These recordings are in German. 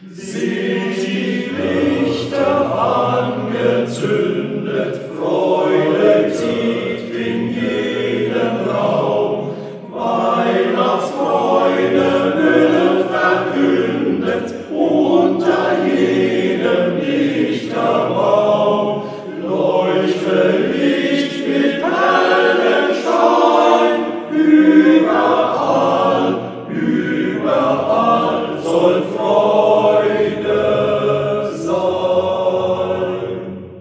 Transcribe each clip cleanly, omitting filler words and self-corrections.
Sind die Lichter angezündet, Freude zieht in jedem Raum, Weihnachtsfreude wird verkündet unter jedem Lichterbaum. Leuchte Licht mit hellem Schein, überall, überall soll Freude sein.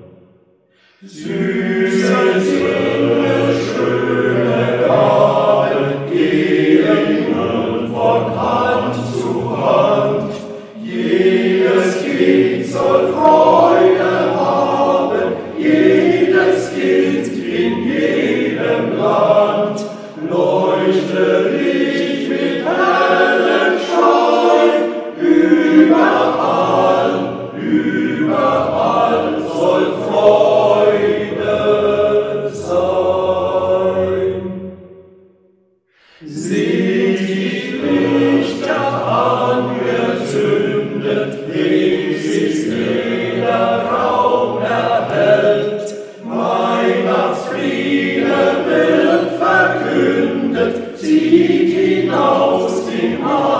Süße Sinne, schöne Gaben gehen von Hand zu Hand. Jedes Kind soll Freude haben, jedes Kind in jedem Land. Leuchte Licht mit hellem Schein, überall, überall soll Freude sein. Sind die Lichter angezündet, rings ist jeder Raum erhellt, Weihnachtsfriede wird verkündet, zieht hinaus in